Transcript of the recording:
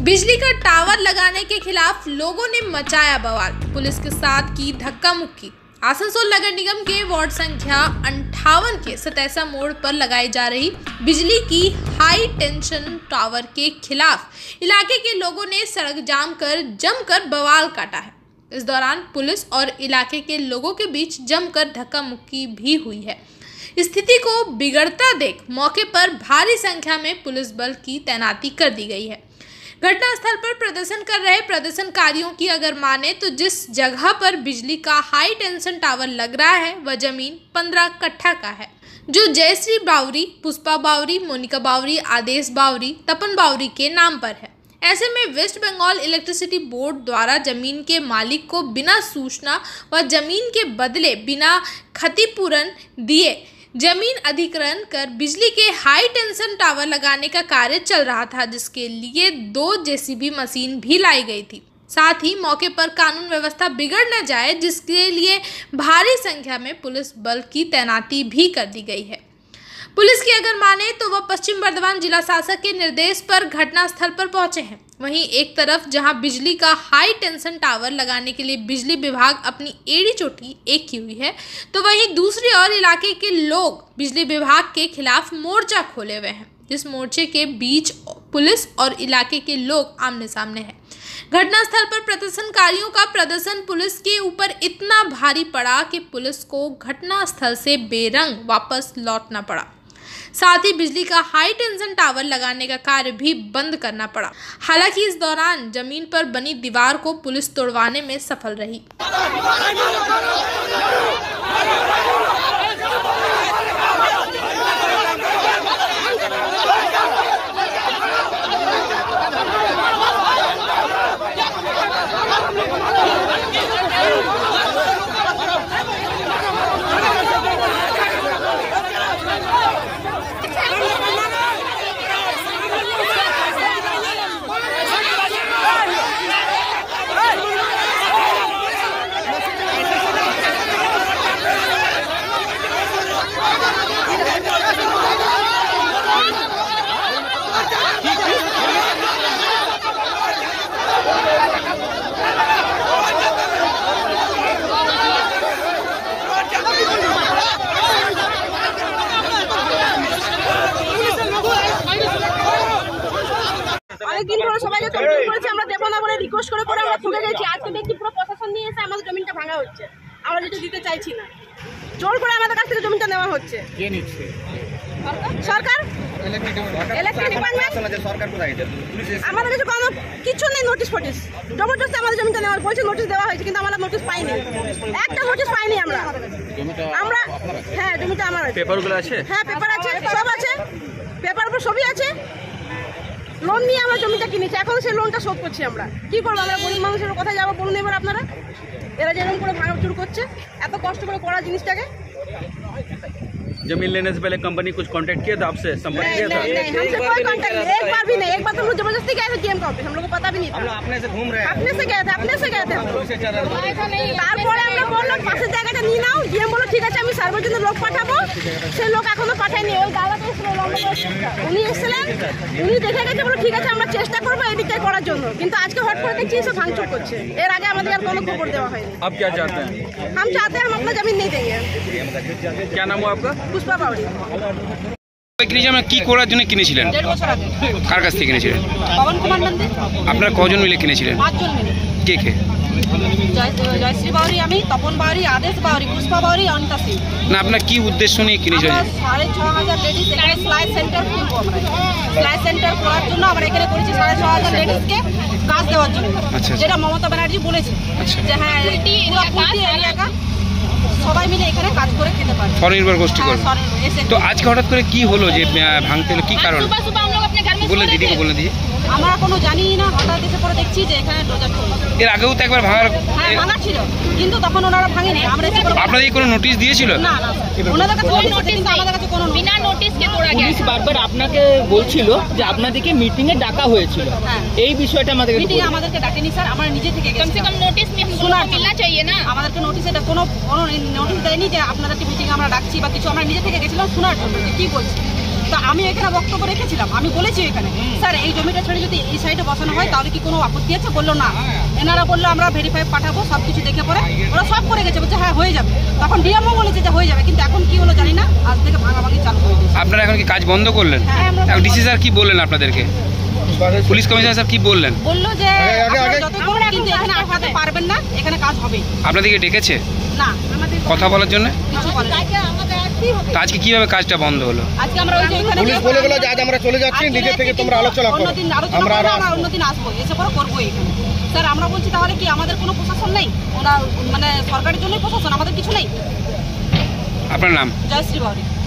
बिजली का टावर लगाने के खिलाफ लोगों ने मचाया बवाल, पुलिस के साथ की धक्का मुक्की। आसनसोल नगर निगम के वार्ड संख्या 58 के सतैसा मोड़ पर लगाई जा रही बिजली की हाई टेंशन टावर के खिलाफ इलाके के लोगों ने सड़क जाम कर जमकर बवाल काटा है। इस दौरान पुलिस और इलाके के लोगों के बीच जमकर धक्का मुक्की भी हुई है। स्थिति को बिगड़ता देख मौके पर भारी संख्या में पुलिस बल की तैनाती कर दी गई है। घटनास्थल पर प्रदर्शन कर रहे प्रदर्शनकारियों की अगर माने तो जिस जगह पर बिजली का हाई टेंशन टावर लग रहा है वह जमीन 15 कट्ठा का है, जो जयश्री बावरी, पुष्पा बावरी, मोनिका बावरी, आदेश बावरी, तपन बावरी के नाम पर है। ऐसे में वेस्ट बंगाल इलेक्ट्रिसिटी बोर्ड द्वारा जमीन के मालिक को बिना सूचना व जमीन के बदले बिना क्षतिपूरण दिए जमीन अधिग्रहण कर बिजली के हाई टेंशन टावर लगाने का कार्य चल रहा था, जिसके लिए 2 जेसीबी मशीन भी लाई गई थी। साथ ही मौके पर कानून व्यवस्था बिगड़ न जाए, जिसके लिए भारी संख्या में पुलिस बल की तैनाती भी कर दी गई है। पुलिस की अगर माने तो वह पश्चिम बर्धमान जिला शासक के निर्देश पर घटनास्थल पर पहुंचे हैं। वहीं एक तरफ जहां बिजली का हाई टेंशन टावर लगाने के लिए बिजली विभाग अपनी एड़ी चोटी एक की हुई है, तो वहीं दूसरी ओर इलाके के लोग बिजली विभाग के खिलाफ मोर्चा खोले हुए हैं, जिस मोर्चे के बीच पुलिस और इलाके के लोग आमने सामने हैं। घटनास्थल पर प्रदर्शनकारियों का प्रदर्शन पुलिस के ऊपर इतना भारी पड़ा कि पुलिस को घटनास्थल से बेरंग वापस लौटना पड़ा। साथ ही बिजली का हाई टेंशन टावर लगाने का कार्य भी बंद करना पड़ा। हालांकि इस दौरान जमीन पर बनी दीवार को पुलिस तोड़वाने में सफल रही। অনেকদিন ধরে সবাইকে কমপ্লেইন করেছি, আমরা দেব না বলে রিকোয়েস্ট করে আমরা তুলে গেছি। আজকে দেখি পুরো প্রশাসন নিয়ে এসে আমাদের জমিটা ভাঙা হচ্ছে। আমরা যেটা দিতে চাইছি না, জোর করে আমাদের কাছ থেকে জমিটা নেওয়া হচ্ছে। কে নিচ্ছে? সরকার, ইলেকট্রিক ডিপার্টমেন্ট। সরকার কোথায় গেছে? আমাদের কাছে কোনো কিছু নেই, নোটিশ ফটিস জবরদস্তি আমাদের জমিটা নেওয়ার বলছে। নোটিশ দেওয়া হয়েছে কিন্তু আমরা নোটিশ পাইনি, একটা নোটিশ পাইনি আমরা। হ্যাঁ, জমিটা আমার আছে। পেপারগুলো আছে? হ্যাঁ, পেপার আছে, সব আছে, পেপার উপর সবই আছে। লোন নিয়ে আমরা জমিটা কিনেছি, এখন সেই লোনটা শোধ করছি। আমরা কি করবো? আমরা গরিব মানুষের কোথায় যাবো বলুন এবার আপনারা? এরা যেরকম করে ভাঙচুর করছে এত কষ্ট করে করা জিনিসটাকে। जमीन लेने से पहले कंपनी कुछ कांटेक्ट किया था आपसे? संपर्क किया था? नहीं, हमसे कोई कांटेक्ट नहीं, एक बार भी नहीं। एक बार तो हम लोग जबरदस्ती गए थे जीएम का ऑफिस, हम लोग को पता भी नहीं था। अपने से घूम रहे हैं? अपने से गए थे, अपने से गए थे। তারপরে আমরা বললাম পাশের জায়গাটা নিয়ে নাও। জিএম বলল ঠিক আছে, আমি সার্ভের জন্য লোক পাঠাবো। সেই লোক এখনো পাঠায়নি। ওই গালাতে উনি এসেছিলেন, উনি দেখে গেছে, বলো ঠিক আছে আমরা চেষ্টা করবো এদিকটাই করার জন্য। কিন্তু আজকে হট করে দেখছি এসে ভাঙচুর করছে। এর আগে আমাদের আর কোনো খবর দেওয়া হয়নি। आप क्या चाहते हैं? हम चाहते हैं हम अपना जमीन नहीं देंगे। क्या नाम हुआ आपका? पुष्पा बावरी। কি করার জন্য কিনেছিলেন? 1.5 বছর আগে। কার কাছ থেকে কিনেছিলেন? পবন কুমার নন্দী। আপনারা কজন মিলে কিনেছিলেন? 5 জন মিলে। কে কে? জয়শ্রী বাউরি, আমি, তপন বাউরি, আদেশ বাউরি, পুষ্পা বাউরি, অনিতা সিং। না, আপনার কি উদ্দেশ্য নিয়ে কিনেছিলেন? 6,500 লেডিস এখানে সেলাই সেন্টার খুলবো আমরা। সেলাই সেন্টার করার জন্য আমরা এখানে করেছি 6,500 লেডিসকে কাজ দেওয়ার জন্য। যেটা মমতা ব্যানার্জি বলেছে যে হ্যাঁ পুরো এলাকা সবাই মিলে এখানে কাজ করে খেতে পারে, স্বনির্ভর গোষ্ঠী করে। তো আজকে হঠাৎ করে কি হলো যে ভাঙতে হলো? কি কারণ বলে দিদিকে বলে দিয়ে? আমরা কোনো জানি না, হঠাৎ এসে পরে দেখছি যে এখানে ডোজার চলছে। এর আগেও তো একবার ভাঙা ছিল, কিন্তু তখন ওনারা ভাঙেনি। আমরা এসে পরে আপনাদের কোনো নোটিশ দিয়েছিল? না, ওনাদের কাছে নোটিশ, কিন্তু আমাদের কাছে কোনো বিনা নোটিশকে তোড়া গেছে। পুলিশ বারবার আপনাকে বলছিল যে আপনাদেরকে মিটিং এ ডাকা হয়েছিল, এই বিষয়টা আমাদেরকে মিটিং এ আমাদেরকে ডাকেনি স্যার, আমরা নিজে থেকে গেছি। কমসে কম নোটিশ মিলনা চাইয়ে না। আমাদেরকে নোটিশ, এটা কোনো নোটিশ দেয়নি যে আপনাদেরকে মিটিং আমরা ডাকছি বা কিছু। আমরা নিজে থেকে গেছিলাম শোনার জন্য যে কি বলছে। তো আমি এখানে বক্তব্য রেখেছিলাম, আমি বলেছি এখানে স্যার এই জমিটা ছেড়ে যদি এই সাইডে বসানো হয় তাহলে কি কোনো আপত্তি আছে? বললো না। এনারা বললো আমরা ভেরিফাই পাঠাবো, সব কিছু দেখে পরে ওরা সব করে গেছে, বলছে হ্যাঁ হয়ে যাবে। তখন ডিএমও বলেছে যে হয়ে যাবে, কিন্তু এখন কি হলো জানি না, আজ থেকে ভাঙাভাঙি চালু হয়ে গেছে। আপনারা এখন কি কাজ বন্ধ করলেন? হ্যাঁ, ডিসি স্যার কি বললেন আপনাদেরকে? পুলিশ কমিশনার স্যার কি বললেন? বললো যে আপনারা যত করুন কিন্তু এখানে আটকাতে পারবেন না, এখানে কাজ হবে আপনাদেরকে ডেকেছে না, আমাদের কথা বলার জন্য? কিছু বলে না। তো আজকে কিভাবে কাজটা বন্ধ হলো? আজকে আমরা ওই যে ওখানে পুলিশ বলে গেল যে আজ আমরা চলে যাচ্ছি, নিজে থেকে তোমরা আলোচনা করো। অন্যদিন আলোচনা করবো, আমরা অন্যদিন আসবো, এসে পরে করবো এখানে। স্যার আমরা বলছি তাহলে কি আমাদের কোনো প্রশাসন নেই? ওরা মানে সরকারের জন্যই প্রশাসন, আমাদের কিছু নেই। আপনার নাম? জয়শ্রী বাউরি।